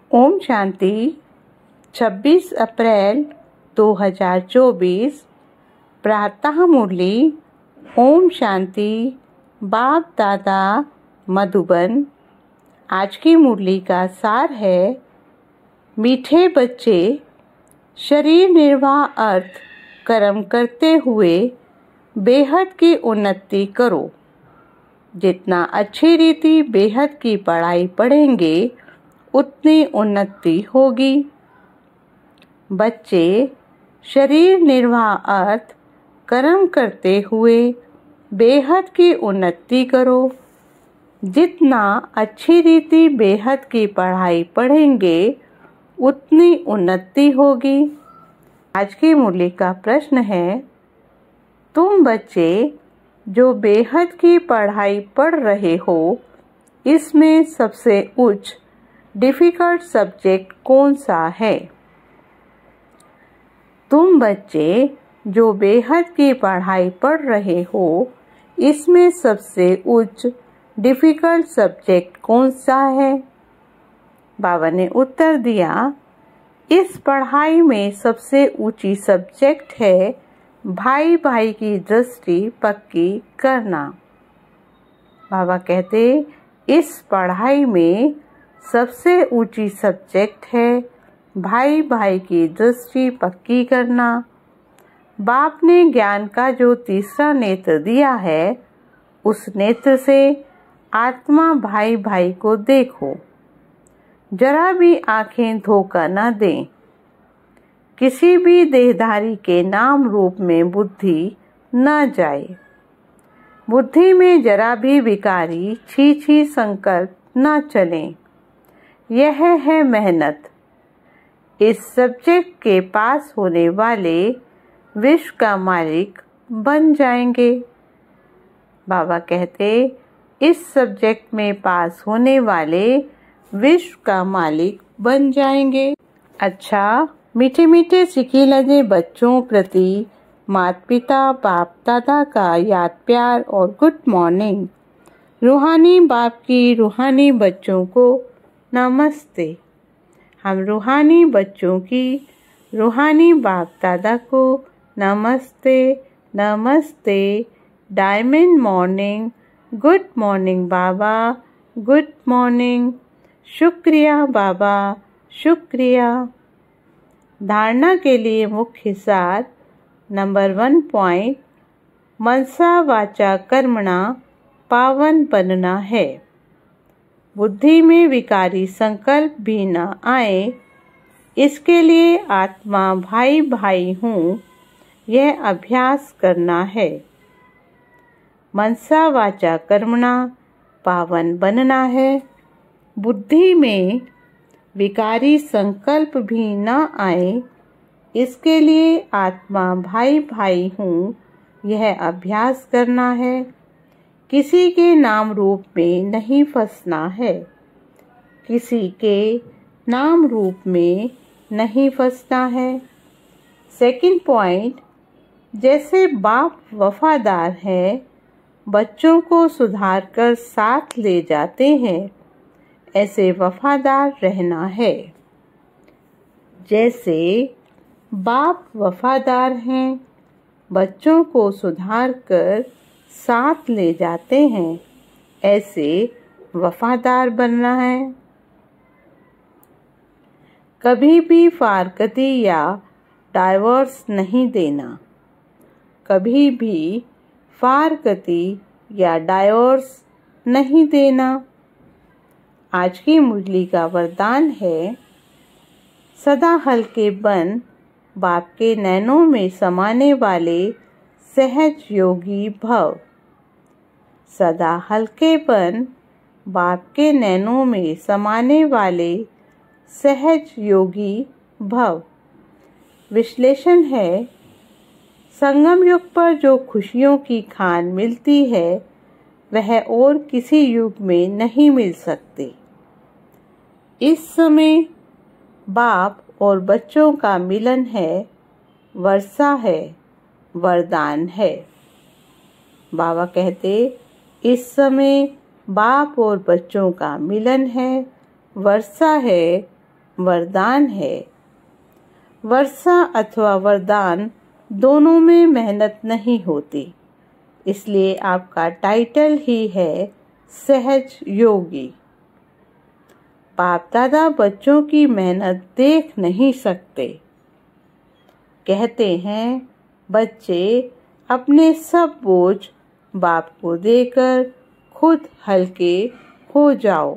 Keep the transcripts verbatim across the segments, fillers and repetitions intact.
ओम शांति। छब्बीस अप्रैल दो हज़ार चौबीस प्रातः मुरली। ओम शांति। बाप दादा मधुबन। आज की मुरली का सार है, मीठे बच्चे, शरीर निर्वाह अर्थ कर्म करते हुए बेहद की उन्नति करो। जितना अच्छी रीति बेहद की पढ़ाई पढ़ेंगे उतनी उन्नति होगी। बच्चे, शरीर निर्वाह अर्थ कर्म करते हुए बेहद की उन्नति करो। जितना अच्छी रीति बेहद की पढ़ाई पढ़ेंगे उतनी उन्नति होगी। आज की मुरली का प्रश्न है, तुम बच्चे जो बेहद की पढ़ाई पढ़ रहे हो, इसमें सबसे उच्च डिफिकल्ट सब्जेक्ट कौन सा है? तुम बच्चे जो बेहद की पढ़ाई पढ़ रहे हो, इसमें सबसे उच्च डिफिकल्ट सब्जेक्ट कौन सा है? बाबा ने उत्तर दिया, इस पढ़ाई में सबसे ऊंची सब्जेक्ट है भाई भाई की दृष्टि पक्की करना। बाबा कहते, इस पढ़ाई में सबसे ऊंची सब्जेक्ट है भाई भाई की दृष्टि पक्की करना। बाप ने ज्ञान का जो तीसरा नेत्र दिया है, उस नेत्र से आत्मा भाई भाई को देखो। जरा भी आंखें धोखा न दें। किसी भी देहधारी के नाम रूप में बुद्धि न जाए। बुद्धि में जरा भी विकारी छी छी संकल्प न चलें। यह है मेहनत। इस सब्जेक्ट के पास होने वाले विश्व का मालिक बन जाएंगे। बाबा कहते, इस सब्जेक्ट में पास होने वाले विश्व का मालिक बन जाएंगे। अच्छा, मीठे मीठे सिखी लगे बच्चों प्रति माता पिता बाप दादा का याद प्यार और गुड मॉर्निंग। रूहानी बाप की रूहानी बच्चों को नमस्ते। हम रूहानी बच्चों की रूहानी बाप दादा को नमस्ते नमस्ते। डायमंड मॉर्निंग, गुड मॉर्निंग बाबा, गुड मॉर्निंग। शुक्रिया बाबा, शुक्रिया। धारणा के लिए मुख्य सार नंबर वन पॉइंट, मनसा वाचा कर्मणा पावन बनना है। बुद्धि में विकारी संकल्प भी न आए, इसके लिए आत्मा भाई भाई हूँ, यह अभ्यास करना है। मनसा वाचा कर्मणा पावन बनना है। बुद्धि में विकारी संकल्प भी न आए, इसके लिए आत्मा भाई भाई हूँ, यह अभ्यास करना है। किसी के नाम रूप में नहीं फंसना है। किसी के नाम रूप में नहीं फंसना है। सेकंड पॉइंट, जैसे बाप वफादार है, बच्चों को सुधार कर साथ ले जाते हैं, ऐसे वफादार रहना है। जैसे बाप वफादार हैं, बच्चों को सुधार कर साथ ले जाते हैं, ऐसे वफादार बनना है। कभी भी फारकती या डाइवोर्स नहीं देना। कभी भी फारकती या डाइवोर्स नहीं देना। आज की मुरली का वरदान है, सदा हल्के बन बाप के नैनों में समाने वाले सहज योगी भव। सदा हल्केपन बाप के नैनों में समाने वाले सहज योगी भव। विश्लेषण है, संगम युग पर जो खुशियों की खान मिलती है, वह और किसी युग में नहीं मिल सकती। इस समय बाप और बच्चों का मिलन है, वर्षा है, वरदान है। बाबा कहते, इस समय बाप और बच्चों का मिलन है, वर्षा है, वरदान है। वर्षा अथवा वरदान दोनों में मेहनत नहीं होती, इसलिए आपका टाइटल ही है सहज योगी। बाप दादा बच्चों की मेहनत देख नहीं सकते। कहते हैं बच्चे अपने सब बोझ बाप को देकर खुद हल्के हो जाओ।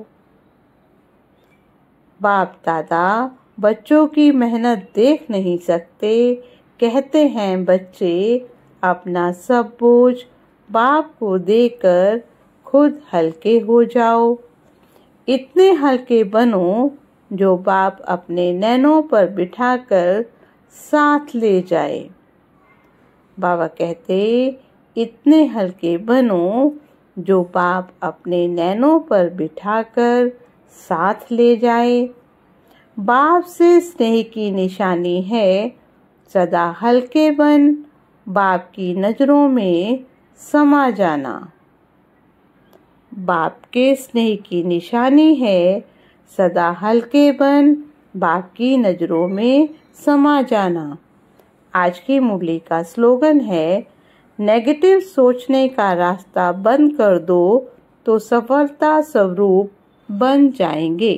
बाप दादा बच्चों की मेहनत देख नहीं सकते। कहते हैं बच्चे अपना सब बोझ बाप को देकर खुद हल्के हो जाओ। इतने हल्के बनो जो बाप अपने नैनों पर बिठाकर साथ ले जाए। बाबा कहते इतने हल्के बनो जो बाप अपने नैनों पर बिठाकर साथ ले जाए। बाप से स्नेह की निशानी है सदा हल्के बन बाप की नजरों में समा जाना। बाप के स्नेह की निशानी है सदा हल्के बन बाप की नजरों में समा जाना। आज की मुरली का स्लोगन है नेगेटिव सोचने का रास्ता बंद कर दो तो सफलता स्वरूप बन जाएंगे।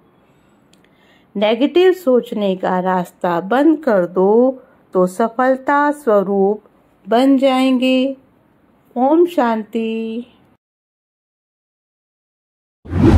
नेगेटिव सोचने का रास्ता बंद कर दो तो सफलता स्वरूप बन जाएंगे। ओम शांति।